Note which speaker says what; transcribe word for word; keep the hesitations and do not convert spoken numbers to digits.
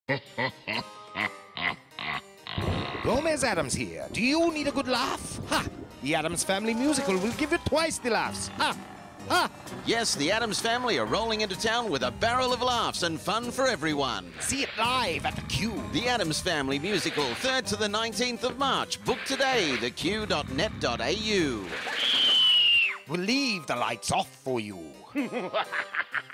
Speaker 1: Gomez Addams here. Do you need a good laugh? Ha! The Addams Family musical will give you twice the laughs. Ha! Ha!
Speaker 2: Yes, the Addams Family are rolling into town with a barrel of laughs and fun for everyone.
Speaker 1: See it live at the Q.
Speaker 2: The Addams Family musical, third to the nineteenth of March. Book today, the q dot net dot a u.
Speaker 1: We'll leave the lights off for you.